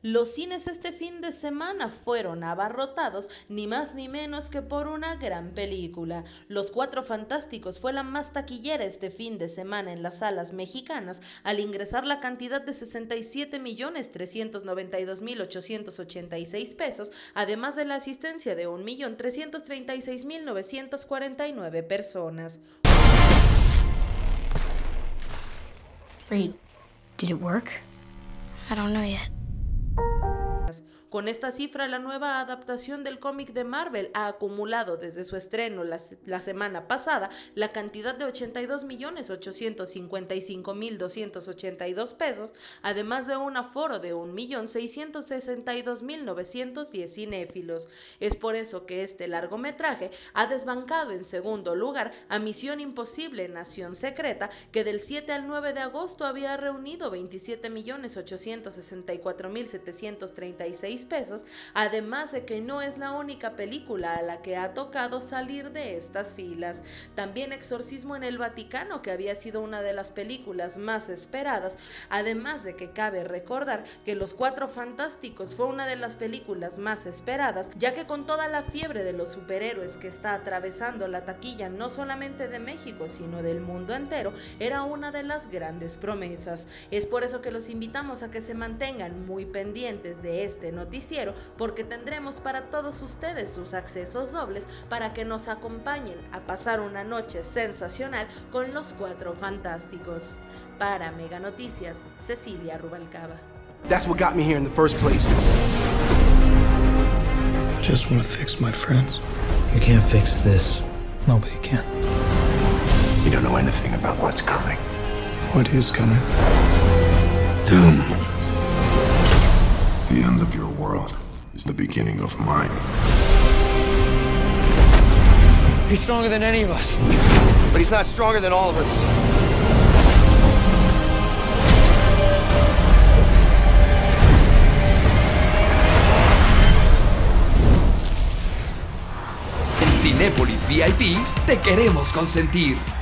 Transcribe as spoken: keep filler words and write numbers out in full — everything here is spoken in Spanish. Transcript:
Los cines este fin de semana fueron abarrotados ni más ni menos que por una gran película. Los Cuatro Fantásticos fue la más taquillera este fin de semana en las salas mexicanas al ingresar la cantidad de sesenta y siete millones trescientos noventa y dos mil ochocientos ochenta y seis pesos, además de la asistencia de un millón trescientos treinta y seis mil novecientos cuarenta y nueve personas. Reed, did it work? I don't know yet. Con esta cifra, la nueva adaptación del cómic de Marvel ha acumulado desde su estreno la, la semana pasada la cantidad de ochenta y dos millones ochocientos cincuenta y cinco mil doscientos ochenta y dos pesos, además de un aforo de un millón seiscientos sesenta y dos mil novecientos diez cinéfilos. Es por eso que este largometraje ha desbancado en segundo lugar a Misión Imposible, Nación Secreta, que del siete al nueve de agosto había reunido veintisiete millones ochocientos sesenta y cuatro mil setecientos treinta y seis pesos, además de que no es la única película a la que ha tocado salir de estas filas. También Exorcismo en el Vaticano, que había sido una de las películas más esperadas, además de que cabe recordar que Los Cuatro Fantásticos fue una de las películas más esperadas, ya que con toda la fiebre de los superhéroes que está atravesando la taquilla no solamente de México, sino del mundo entero, era una de las grandes promesas. Es por eso que los invitamos a que se mantengan muy pendientes de este noticiero, porque tendremos para todos ustedes sus accesos dobles para que nos acompañen a pasar una noche sensacional con Los Cuatro Fantásticos. Para Mega Noticias, Cecilia Rubalcaba. That's what got me here in the first place. I just want to fix my friends. You can't fix this. Nobody can. You don't know anything about what's coming. What is coming? Doom. The end of your world is the beginning of mine. He's stronger than any of us. But he's not stronger than all of us. En Cinépolis V I P te queremos consentir.